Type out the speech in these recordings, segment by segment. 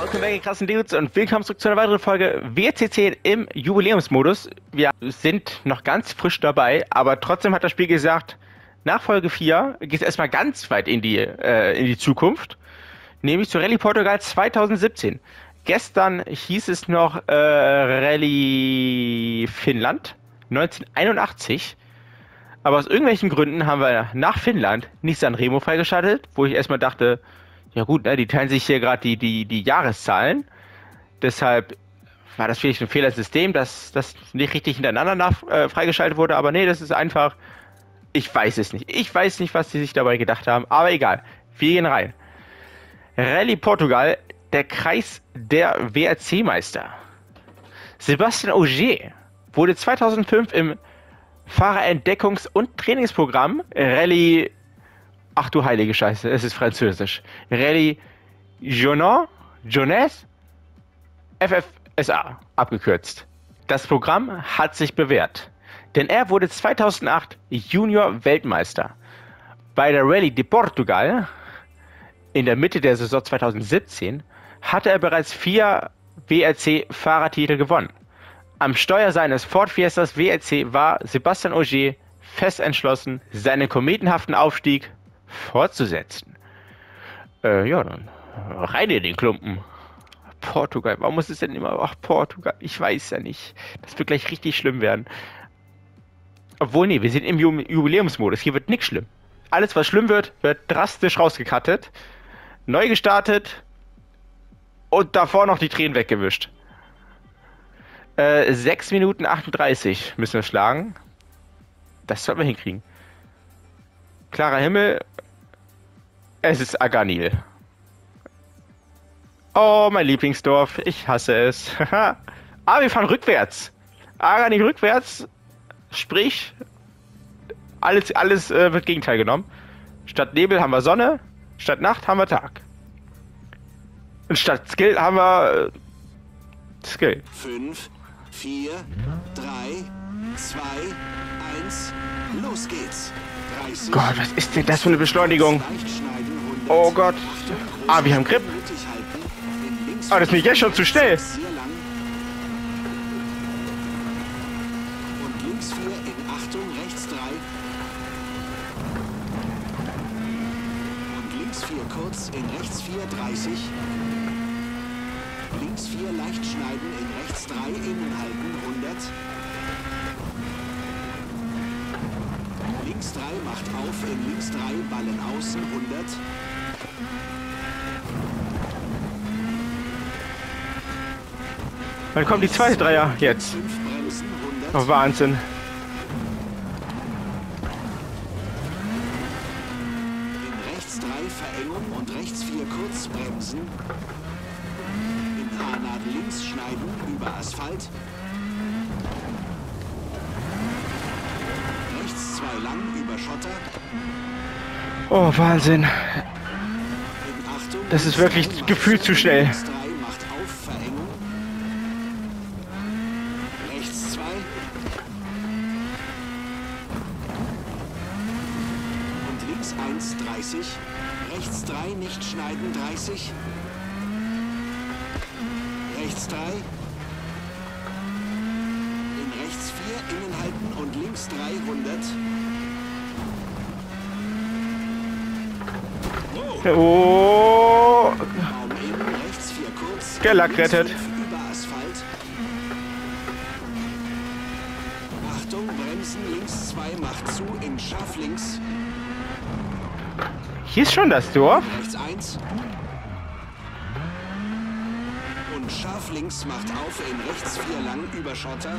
Welcome back, krassen Dudes, und willkommen zurück zu einer weiteren Folge WCC im Jubiläumsmodus. Wir sind noch ganz frisch dabei, aber trotzdem hat das Spiel gesagt, nach Folge 4 geht es erstmal ganz weit in die Zukunft, nämlich zu Rallye Portugal 2017. Gestern hieß es noch Rallye Finnland 1981, aber aus irgendwelchen Gründen haben wir nach Finnland nicht Sanremo freigeschaltet, wo ich erstmal dachte, ja gut, ne, die teilen sich hier gerade die Jahreszahlen. Deshalb war das vielleicht ein Fehler im System, dass das nicht richtig hintereinander freigeschaltet wurde. Aber nee, das ist einfach, ich weiß es nicht. Ich weiß nicht, was die sich dabei gedacht haben. Aber egal, wir gehen rein. Rallye Portugal, der Kreis der WRC-Meister. Sebastian Ogier wurde 2005 im Fahrerentdeckungs- und Trainingsprogramm Rallye... Ach du heilige Scheiße, es ist französisch. Rallye Jeunesse FFSA abgekürzt. Das Programm hat sich bewährt, denn er wurde 2008 Junior-Weltmeister. Bei der Rallye de Portugal in der Mitte der Saison 2017 hatte er bereits 4 WRC-Fahrertitel gewonnen. Am Steuer seines Ford Fiestas WRC war Sebastian Ogier fest entschlossen, seinen kometenhaften Aufstieg fortzusetzen. Ja, dann rein in den Klumpen. Portugal, warum muss es denn immer... Ach, Portugal, ich weiß ja nicht. Das wird gleich richtig schlimm werden. Obwohl, nee, wir sind im Jubiläumsmodus. Hier wird nichts schlimm. Alles, was schlimm wird, wird drastisch rausgekattet, neu gestartet und davor noch die Tränen weggewischt. 6 Minuten 38 müssen wir schlagen. Das sollten wir hinkriegen. Klarer Himmel. Es ist Aganil. Oh, mein Lieblingsdorf. Ich hasse es. Wir fahren rückwärts. Aganil rückwärts. Sprich, alles wird Gegenteil genommen. Statt Nebel haben wir Sonne. Statt Nacht haben wir Tag. Und statt Skill haben wir Skill. 5, 4, 3, 2, 1. Los geht's. Gott, was ist denn das für eine Beschleunigung? Oh Gott. Wir haben Grip. Das ist mir jetzt schon zu schnell. Und links 4 in Achtung, rechts 3. Und links 4 kurz, in rechts 4, 30. Links 4 leicht schneiden, in rechts 3, innen halten, 100. Links 3 macht auf, in links 3 Ballen außen, 100. Wann kommt die zweite Dreier? Jetzt. 5 bremsen, 100. Oh, Wahnsinn. In rechts 3 Verengung und rechts 4 kurz bremsen. In A-Nadel links schneiden, über Asphalt. Rechts 2 lang, über Schotter. Oh, Wahnsinn. In Achtung, Das ist wirklich gefühlt zu schnell. Links 3 macht auf, Verengung. Rechts 2. Und links 1, 30. Rechts 3 nicht schneiden, 30. Rechts 3. In rechts 4 innen halten und links 300. Oh, Raum innen, rechts 4 kurz. Gelack links rettet. 5 über Asphalt. Achtung, bremsen, links 2 macht zu, in scharf links. hier ist schon das Dorf. Rechts 1. Und scharf links macht auf, in rechts 4 lang, über Schotter.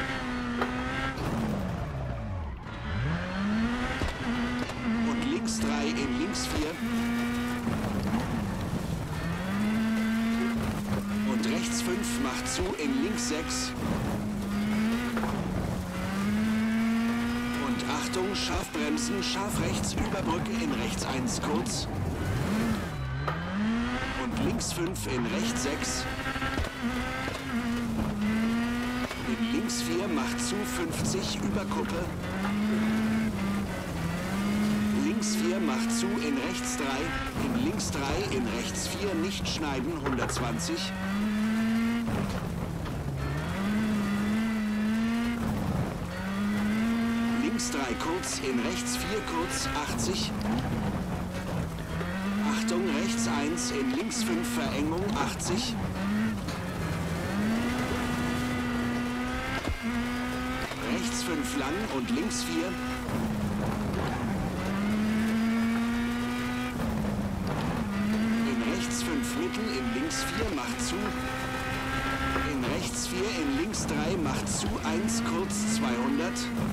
Und links 3, in links 4. Und rechts 5 macht zu, in links 6. Und Achtung, scharf bremsen, scharf rechts, über Brücke, in rechts 1 kurz. Und links 5, in rechts 6. In links 4 macht zu, 50, über Kuppe. Links links 4 macht zu, in rechts 3, in links 3, in rechts 4 nicht schneiden, 120. Links 3 kurz, in rechts 4 kurz, 80. Achtung, rechts 1, in links 5 Verengung, 80. Rechts 5 lang und links 4. In rechts 5 mittel, in links 4 macht zu. In rechts 4, in links 3 macht zu, 1 kurz, 200.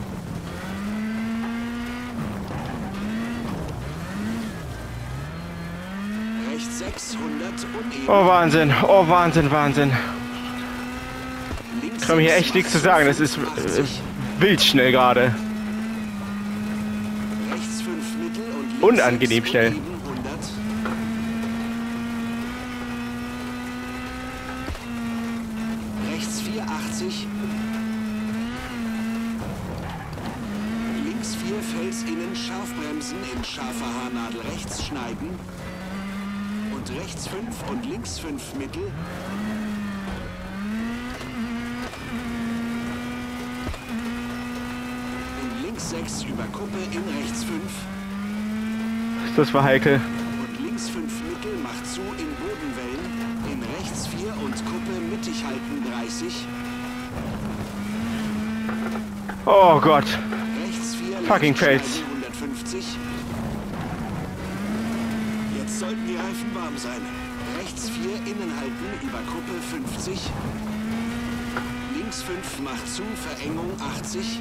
Rechts 600 uneben. Oh Wahnsinn, oh Wahnsinn, Wahnsinn. Ich kann mir hier echt nichts zu sagen, das ist wild schnell gerade. Rechts 5 mittel und links Unangenehm 6 schnell. uneben, 100. Rechts 4, 80. Links 4 Fels innen, scharf bremsen, in scharfer Haarnadel rechts schneiden. Und rechts 5 und links 5 mittel. In links 6 über Kuppe, in rechts 5. Das war heikel. Und links 5 mittel macht zu, in Bodenwellen. In rechts 4 und Kuppe mittig halten, 30. Oh Gott. Rechts 4 Fucking leicht Fels. schneiden, 150. Jetzt sollten die Reifen warm sein. Rechts 4 innen halten, über Kuppe 50. Links 5 macht zu, Verengung 80.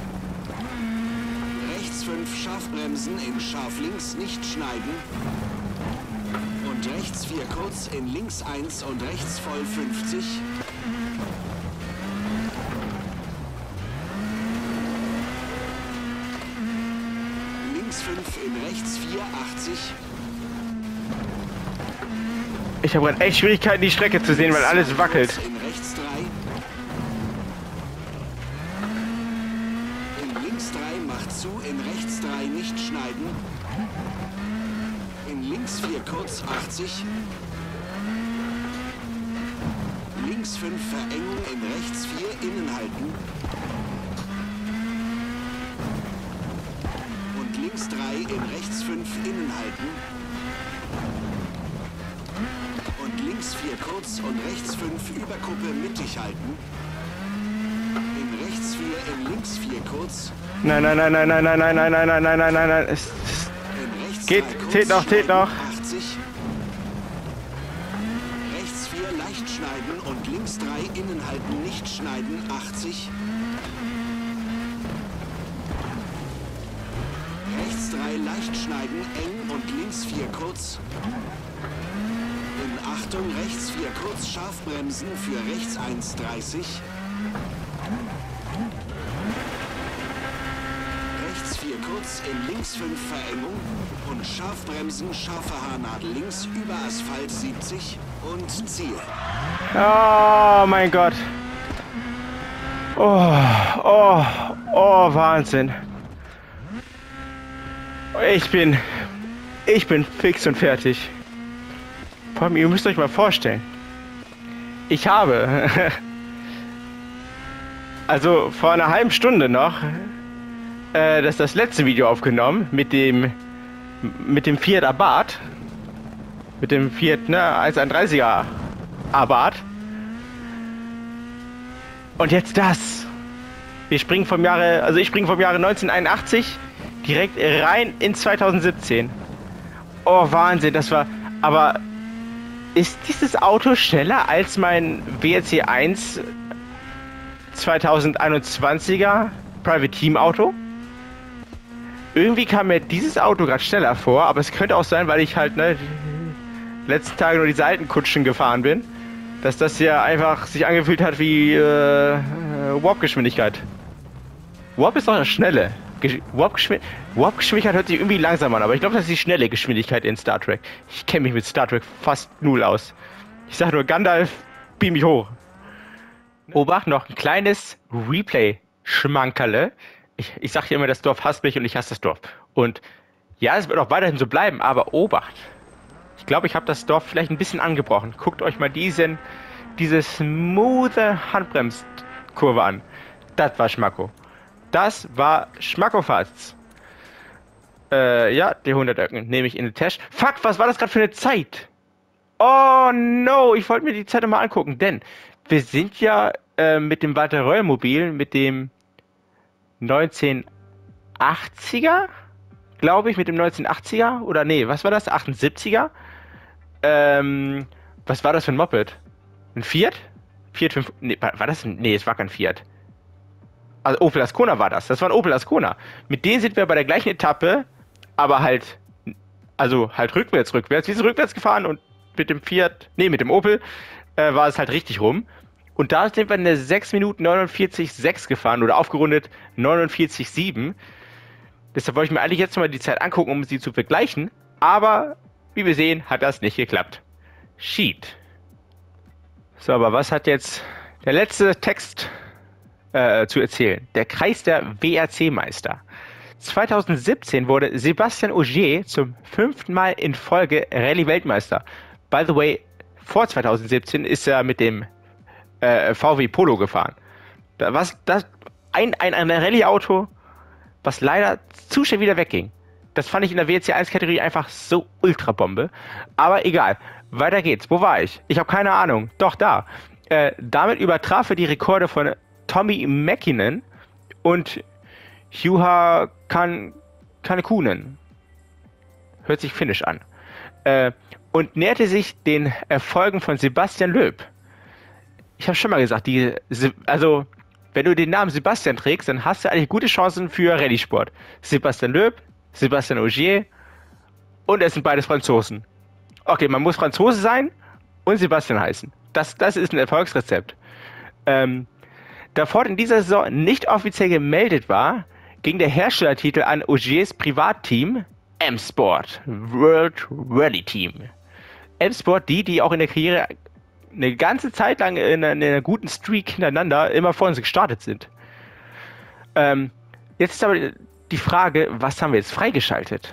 Rechts 5 scharf bremsen, in scharf links nicht schneiden. Und rechts 4 kurz, in links 1 und rechts voll 50. Links 5, in rechts 4, 80. Ich habe gerade echt Schwierigkeiten, die Strecke zu sehen, weil alles wackelt. In rechts 3. In links 3 macht zu, in rechts 3 nicht schneiden. In links 4 kurz, 80. Links 5 Verengung, in rechts 4 innen halten. Und links 3, in rechts 5 innen halten. Und links 4 kurz und rechts 5 über Kuppe mittig halten. In rechts 4, in links 4 kurz. Nein, nein, nein, nein, nein, nein, nein, nein, nein, nein, nein, nein, nein, nein. In rechts Geht, 3 kurz zählt noch, zählt noch. 80. Rechts 4 leicht schneiden und links 3 innen halten, nicht schneiden, 80. Rechts 3 leicht schneiden, eng und links 4 kurz. In Achtung, rechts 4 kurz, scharf bremsen, für rechts 1, 30. Rechts 4 kurz, in links 5 Verengung. Und scharf bremsen, scharfe Haarnadel links, über Asphalt 70 und Ziel. Oh mein Gott. Oh, oh, oh, Wahnsinn. Ich bin fix und fertig. Vor allem, ihr müsst euch mal vorstellen. Ich habe also vor einer halben Stunde noch das letzte Video aufgenommen mit dem Fiat Abarth. Mit dem Fiat 131er Abarth. Und jetzt das. Ich springe vom Jahre 1981 direkt rein in 2017. Oh Wahnsinn, das war. Aber ist dieses Auto schneller als mein WRC 1 2021er Private Team Auto? Irgendwie kam mir dieses Auto gerade schneller vor, aber es könnte auch sein, weil ich halt die letzten Tage nur diese alten Kutschen gefahren bin, dass das hier einfach sich angefühlt hat wie Warp-Geschwindigkeit. Warp ist doch eine schnelle. Warp-Geschwindigkeit hört sich irgendwie langsam an, aber ich glaube, das ist die schnelle Geschwindigkeit in Star Trek. Ich kenne mich mit Star Trek fast null aus. Ich sage nur, Gandalf, beam mich hoch. Obacht, noch ein kleines Replay-Schmankerle. Ich sage hier immer, das Dorf hasst mich und ich hasse das Dorf. Und Ja, es wird auch weiterhin so bleiben, aber Obacht. Ich glaube, ich habe das Dorf vielleicht ein bisschen angebrochen. Guckt euch mal diese smooth Handbremskurve an. Das war Schmacko. Das war Schmackofatz. Ja, die 100 Öcken nehme ich in die Tasche. Fuck, was war das gerade für eine Zeit? Oh no, ich wollte mir die Zeit mal angucken, denn wir sind ja mit dem Walter Röll Mobil, mit dem 1980er, glaube ich, mit dem 1980er oder nee, was war das? 78er? Was war das für ein Moped? Ein Fiat? Fiat 5, nee, war das ein, nee, es war kein Fiat. Also Opel Ascona war das. Das war ein Opel Ascona. Mit denen sind wir bei der gleichen Etappe, aber halt, also halt rückwärts. Wir sind rückwärts gefahren und mit dem Fiat, nee, mit dem Opel war es halt richtig rum. Und da sind wir in der 6 Minuten 49,6 gefahren oder aufgerundet 49,7. Deshalb wollte ich mir eigentlich jetzt mal die Zeit angucken, um sie zu vergleichen. Aber wie wir sehen, hat das nicht geklappt. Sheet. So, aber was hat jetzt der letzte Text zu erzählen? Der Kreis der WRC-Meister. 2017 wurde Sebastian Ogier zum 5. Mal in Folge Rallye-Weltmeister. By the way, vor 2017 ist er mit dem VW Polo gefahren. Ein Rallye-Auto, was leider zu schnell wieder wegging. Das fand ich in der WRC 1-Kategorie einfach so Ultra-Bombe. Aber egal, weiter geht's. Wo war ich? Ich habe keine Ahnung. Doch, da. Damit übertraf er die Rekorde von Tommy Mäkinen und Juha Kanekunen. Hört sich finnisch an. Und näherte sich den Erfolgen von Sebastian Loeb. Ich habe schon mal gesagt, also wenn du den Namen Sebastian trägst, dann hast du eigentlich gute Chancen für Rallye-Sport. Sebastian Loeb, Sebastian Ogier und es sind beides Franzosen. Okay, man muss Franzose sein und Sebastian heißen. Das ist ein Erfolgsrezept. Da Ford in dieser Saison nicht offiziell gemeldet war, ging der Herstellertitel an Ogiers Privatteam M-Sport World Rally Team. M-Sport, die auch in der Karriere eine ganze Zeit lang in einer guten Streak hintereinander immer vor uns gestartet sind. Jetzt ist aber die Frage, was haben wir jetzt freigeschaltet?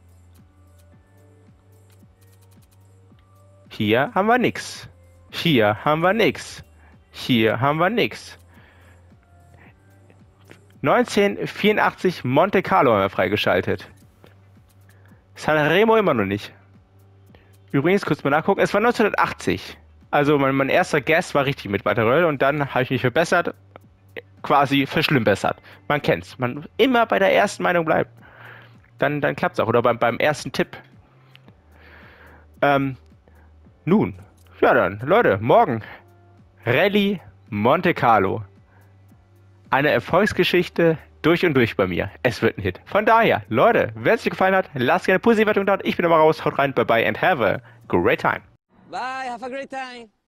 Hier haben wir nichts. Hier haben wir nichts. Hier haben wir nichts. 1984 Monte Carlo haben wir freigeschaltet. Sanremo immer noch nicht. Übrigens, kurz mal nachgucken, es war 1980. Also mein erster Guess war richtig mit Walter Röll und dann habe ich mich verbessert, quasi verschlimmbessert. Man kennt's. Man immer bei der ersten Meinung bleibt. Dann klappt's auch. Oder beim ersten Tipp. Nun, ja dann, Leute, morgen Rallye Monte Carlo. Eine Erfolgsgeschichte durch und durch bei mir. Es wird ein Hit. Von daher, Leute, wenn es euch gefallen hat, lasst gerne eine positive Wertung da. Ich bin aber raus. Haut rein, bye bye and have a great time. Bye, have a great time.